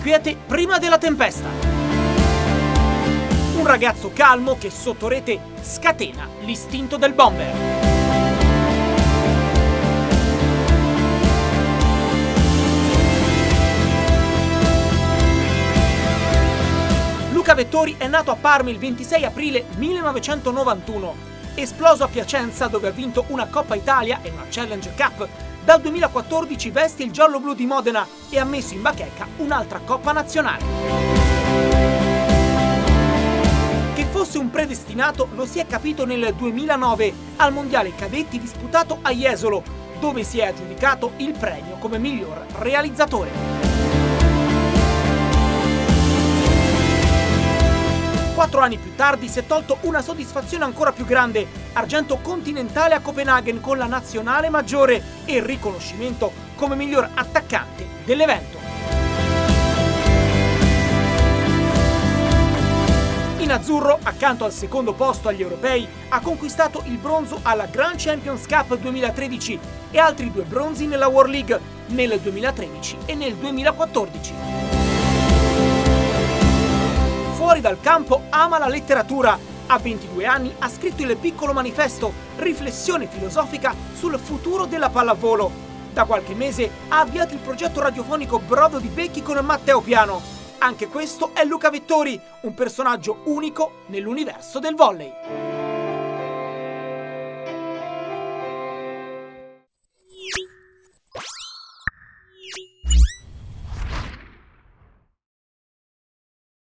quiete prima della tempesta. Un ragazzo calmo che sotto rete scatena l'istinto del bomber. Luca Vettori è nato a Parma il 26 aprile 1991. Esploso a Piacenza, dove ha vinto una Coppa Italia e una Challenger Cup, dal 2014 veste il giallo-blu di Modena e ha messo in bacheca un'altra Coppa nazionale. Che fosse un predestinato lo si è capito nel 2009 al Mondiale Cadetti disputato a Jesolo, dove si è aggiudicato il premio come miglior realizzatore. 4 anni più tardi si è tolto una soddisfazione ancora più grande, argento continentale a Copenaghen con la nazionale maggiore e il riconoscimento come miglior attaccante dell'evento. In azzurro, accanto al secondo posto agli europei, ha conquistato il bronzo alla Grand Champions Cup 2013 e altri 2 bronzi nella World League nel 2013 e nel 2014. Fuori dal campo ama la letteratura. A 22 anni ha scritto il Piccolo Manifesto, riflessione filosofica sul futuro della pallavolo. Da qualche mese ha avviato il progetto radiofonico Brodo di Becchi con Matteo Piano. Anche questo è Luca Vettori, un personaggio unico nell'universo del volley.